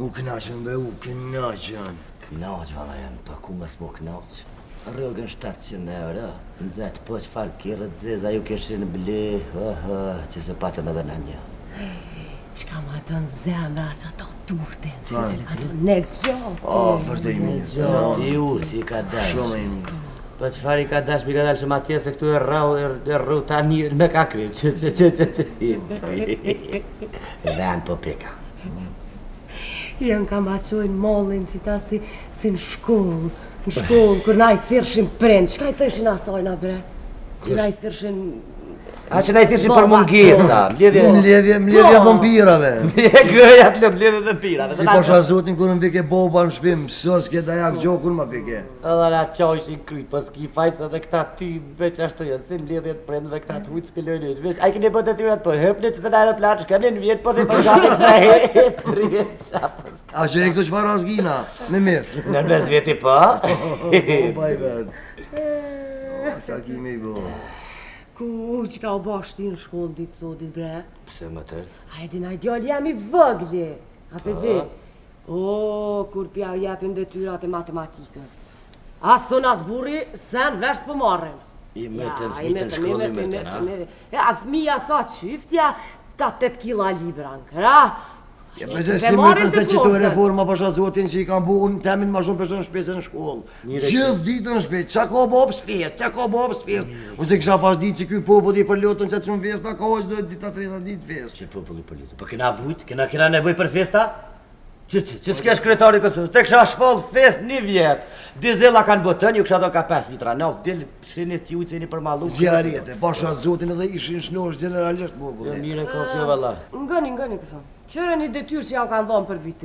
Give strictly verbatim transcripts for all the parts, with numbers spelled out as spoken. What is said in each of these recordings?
U kënaqën bre, u kënaqën. Kënaq valla janë, pa ku mas mo kënaq. Rrugën shtatëqind euro, nxet po çfarë kirët zeza ju keshin ble, ëh, që se patëm edhe në një. Çka ma të në zemra që ato turten, ato në gjotë. O, vërtej mirë. Ti ur, ti ka dash. Shumë e mirë. Po çfarë i ka dash, mi ka dash shumë atje se këtu e rrau, e rru tani me ka kry, që që që që që. Dhan po pika. Jënë kam baqojnë mollin që ta si, si në shkollë, në shkollë, kër na i thirshin prend, qka i thëshin asojna bre? Që na i thirshin... A që na i thirshin për mungesa, mledhje... Mledhje, mledhje dhëmpirave. Gëja të mledhje dhëmpirave. Si po shazotin kur më bike boba në shpim, sos ke da jak gjo kur më bike. Edhe na qojshin kryt, po s'ki fajsa dhe këta ty, veç ashtu janë, si mledhje të prend dhe këta të hujtë s'pilojnë, veç, a i këne bët e tyrat, po hëpne që të në aeroplan, shkane në vjetë, po dhe për shamit në hetë, rrjet qatë. A që e këto që farë asgina, me mirë. Në mes vjeti po? O, baj vetë. Qa kimi i bo. Ku që ka u bashti në shkollë ditë sotit bre? Pse më tërë? A e din a i djallë jam i vëgli, a të di? O, kur pja u jepin dhe tyrat e matematikës. Asun as burri, sen vers për marrin. I metën fmitën shkollë, i metën, a? Ja, fmija sa qyftja, ka tëtë kila libra në këra. Ja, me se si metën se që të reforma pasha zotin që i kam bu, unë temin ma shumë përshën shpesë në shkollë. Gjithë ditën në shpesë, qa ka bobë shpesë, qa ka bobë shpesë. Unë se kësha pas ditë që këj popull i përlotën që të shumë fesë, na ka ojë zdojtë dita treta ditë fesë. Që popull i përlotën? Po kena vujt, kena kena nevoj për festa? Që që, që s'kesh kretari kësës, te kësha shpall fest një vjetë. Dizela kanë botën, ju kësha do ka pesë litra, naftë dilë shinit ju i cini për malu. Zjarete, pasha zotin edhe ishin shnosh generalisht popull. Mire ka kjo valla. Ngëni, ngëni kësa. Qëre një detyrë që janë kanë dhonë për viti.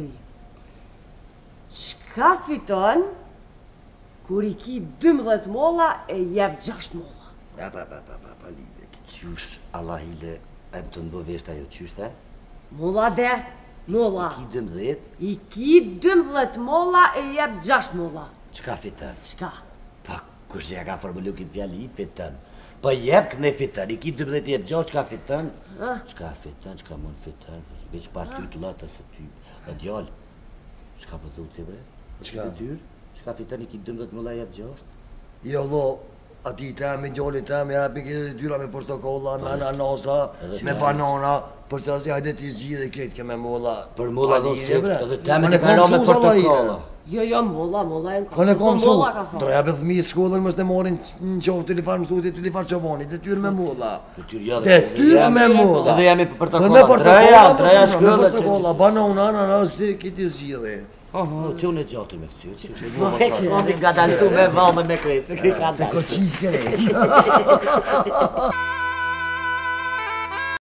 Qka fiton, kur i ki dëmdhet molla e jep gjasht molla? Ja, pa, pa, pa, pa, pa, lide. Qysh, Allah hile, e më të ndo veshta jo, qysh te? Molla de, molla. I ki dëmdhet? I ki dëmdhet molla e jep gjasht molla. Qka fiton? Qka? Pa, kush ja ka formulu këtë fjali, i fiton. Pa jep këne fiton, i ki dëmdhet i jep gjasht, qka fiton? Qka fiton, qka mund fiton? Veç pas ty të latë, se ty e djallë. Qka për thutë si bre? Qka? Qka fiton i ki dëmdhet më la jep gjasht? Jo, lo, ati temi, djolli temi, hapi këtë dyra me portokolla, me ananasa, me banana, për që asë hajde t'i zgjidhe këtë ke me molla. Për molla do seftë, edhe temi të kajra me portokolla. Jo, jo, molla, molla e në ka. Kone kom sus, do ja për thmi shkollën mështë e morin në qofë të lifar mësutit, të lifar qovani, të tyrë me molla. Të tyrë me molla. Edhe jemi për portokolla. Dhe me portokolla, treja me portokolla, banana, ananas, këti zgjidhe. Oho, që unë e gjatë me këty, që që një më që nga dalësu me valme me kretë. Të koqis kërejtë.